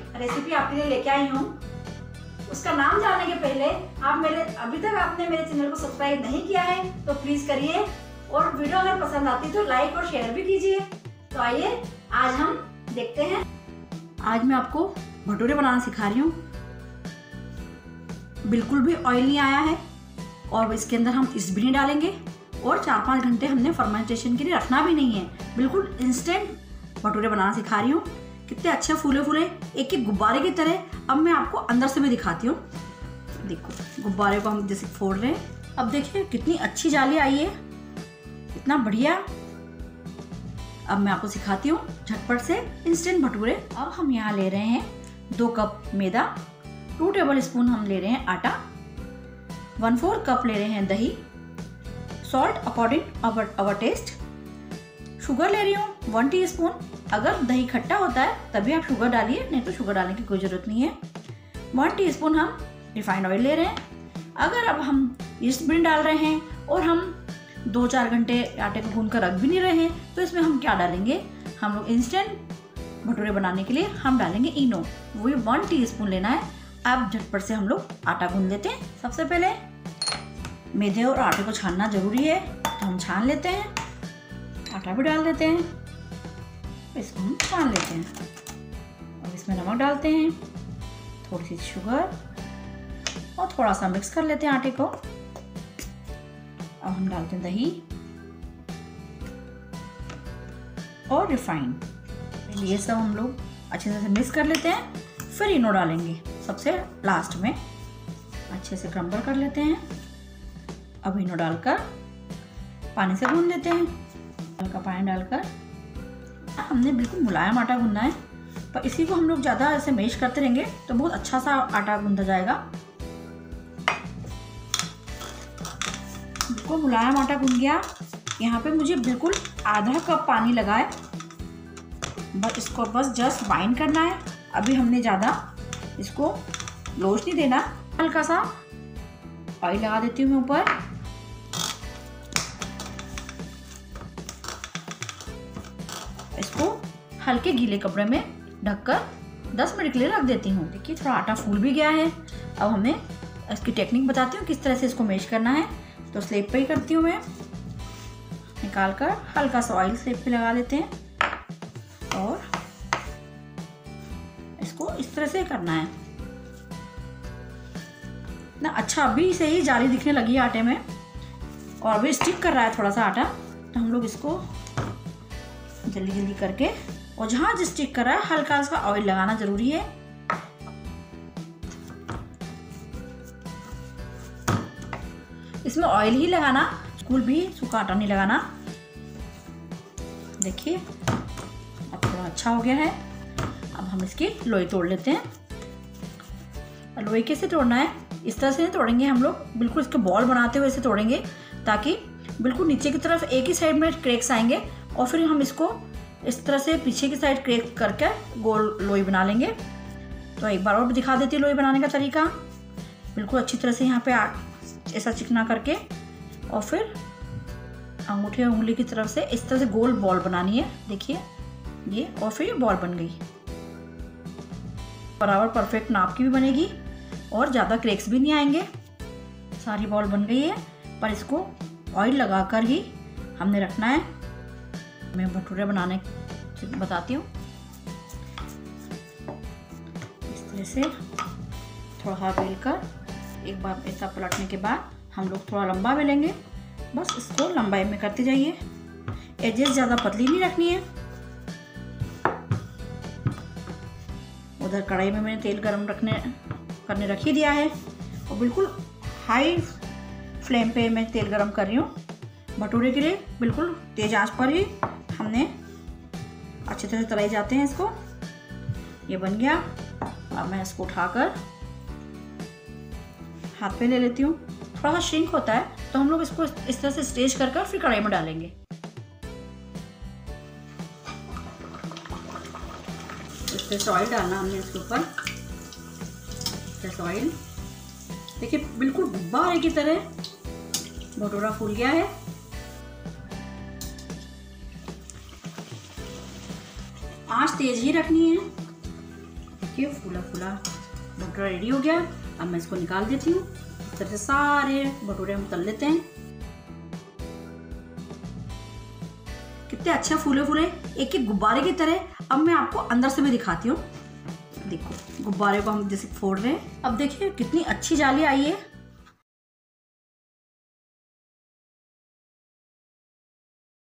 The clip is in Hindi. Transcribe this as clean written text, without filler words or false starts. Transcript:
रेसिपी आपके लिए लेके आई हूँ। उसका नाम जानने के पहले अभी तक आपने मेरे चैनल को सब्सक्राइब नहीं किया है तो प्लीज करिए, और वीडियो अगर पसंद आती तो लाइक और शेयर भी कीजिए। तो आइए आज हम देखते हैं। आज मैं आपको भटूरे बनाना सिखा रही हूँ। बिल्कुल भी ऑयल नहीं आया है और इसके अंदर हम इस भी नहीं डालेंगे, और 4-5 घंटे हमने फर्मेंटेशन के लिए रखना भी नहीं है। बिल्कुल इंस्टेंट भटूरे बनाना सिखा रही हूँ। कितने अच्छे फूले फूले एक एक गुब्बारे की तरह। अब मैं आपको अंदर से भी दिखाती हूँ। देखो गुब्बारे को हम जैसे फोड़ रहे हैं। अब देखिए कितनी अच्छी जाली आई है, इतना बढ़िया। अब मैं आपको सिखाती हूँ झटपट से इंस्टेंट भटूरे। अब हम यहाँ ले रहे हैं 2 कप मैदा, 2 टेबल स्पून हम ले रहे हैं आटा, 1/4 कप ले रहे हैं दही, salt according our taste, sugar ले रही हूँ 1 टीस्पून। अगर दही खट्टा होता है तभी आप शुगर डालिए, नहीं तो शुगर डालने की कोई ज़रूरत नहीं है। 1 टीस्पून हम रिफाइंड ऑयल ले रहे हैं। अगर अब हम ईस्ट भी डाल रहे हैं और हम 2-4 घंटे आटे को गूंद कर रख भी नहीं रहे हैं तो इसमें हम क्या डालेंगे, हम लोग इंस्टेंट भटूरे बनाने के लिए हम डालेंगे इनो, वो भी 1 टीस्पून लेना है। अब झटपट से हम लोग आटा गूंद लेते हैं। सबसे पहले मैदे और आटे को छानना जरूरी है, तो हम छान लेते हैं। आटा भी डाल देते हैं, इसको हम छान लेते हैं। और इसमें नमक डालते हैं, थोड़ी सी शुगर, और थोड़ा सा मिक्स कर लेते हैं आटे को। अब हम डालते हैं दही और रिफाइंड। ये सब हम लोग अच्छे से मिक्स कर लेते हैं। फिर इनो डालेंगे सबसे लास्ट में, अच्छे से क्रम्बल कर लेते हैं। अब इनो डालकर पानी से गूंद लेते हैं। हल्का पानी डालकर हमने बिल्कुल मुलायम आटा गूंदना है, पर इसी को हम लोग ज़्यादा ऐसे मैश करते रहेंगे तो बहुत अच्छा सा आटा गूंदा जाएगा। बिल्कुल मुलायम आटा गूंद गया। यहाँ पे मुझे बिल्कुल आधा कप पानी लगा है, बस इसको जस्ट बाइंड करना है। अभी हमने ज़्यादा इसको लोच नहीं देना। हल्का सा ऑयल लगा देती हूँ मैं ऊपर। इसको हल्के गीले कपड़े में ढककर 10 मिनट के लिए रख देती हूँ। देखिए थोड़ा आटा फूल भी गया है। अब हमें इसकी टेक्निक बताती हूँ किस तरह से इसको मैश करना है। तो स्लेब पे ही करती हूँ मैं, निकाल कर हल्का सा ऑयल स्लेब पे लगा लेते हैं और इसको इस तरह से करना है ना। अच्छा अभी से ही जाली दिखने लगी है आटे में, और अभी स्टिक कर रहा है थोड़ा सा आटा, तो हम लोग इसको जल्दी जल्दी करके, और जहाँ जो स्टिक कर रहा है हल्का सा ऑयल लगाना जरूरी है। इसमें ऑयल ही लगाना, बिल्कुल भी सूखा आटा नहीं लगाना। देखिए अब थोड़ा अच्छा हो गया है। अब हम इसकी लोई तोड़ लेते हैं। लोई कैसे तोड़ना है, इस तरह से नहीं तोड़ेंगे हम लोग, बिल्कुल इसके बॉल बनाते हुए ऐसे तोड़ेंगे, ताकि बिल्कुल नीचे की तरफ एक ही साइड में क्रैक्स आएंगे, और फिर हम इसको इस तरह से पीछे की साइड क्रैक करके गोल लोई बना लेंगे। तो एक बार और भी दिखा देती है लोई बनाने का तरीका। बिल्कुल अच्छी तरह से यहाँ पे ऐसा चिकना करके, और फिर अंगूठे उंगली की तरफ से इस तरह से गोल बॉल बनानी है। देखिए ये, और फिर ये बॉल बन गई। बराबर परफेक्ट नाप की भी बनेगी और ज़्यादा क्रैक्स भी नहीं आएंगे। सारी बॉल बन गई है, पर इसको ऑयल लगाकर ही हमने रखना है। मैं भटूरे बनाने बताती हूँ। इस तरह से थोड़ा सा बेल कर, एक बार ऐसा पलटने के बाद हम लोग थोड़ा लंबा बेलेंगे। बस इसको लंबाई में करते जाइए। एजेस ज़्यादा पतली नहीं रखनी है। उधर कढ़ाई में मैंने तेल गरम करने रख ही दिया है, और बिल्कुल हाई फ्लेम पे मैं तेल गरम कर रही हूँ। भटूरे के लिए बिल्कुल तेज आंच पर ही हमने अच्छी तरह तलाए जाते हैं इसको। ये बन गया। अब मैं इसको उठाकर हाथ पे ले लेती हूँ। थोड़ा सा श्रिंक होता है तो हम लोग इसको इस तरह से स्टेज कर फिर कढ़ाई में डालेंगे। इस तरह से ऑयल डालना हमने इसके ऊपर, ऑयल। देखिए बिल्कुल गुब्बारे की तरह भटूरा फूल गया है। आंच तेज ही रखनी है। देखिए फूला फूला भटूरा रेडी हो गया। अब मैं इसको निकाल देती हूँ। इस तरह से सारे भटूरे हम तल लेते हैं। कितने अच्छे फूले फूले एक एक गुब्बारे की तरह। अब मैं आपको अंदर से भी दिखाती हूँ। देखो गुब्बारे को हम जैसे फोड़ रहे हैं। अब देखिए कितनी अच्छी जाली आई है।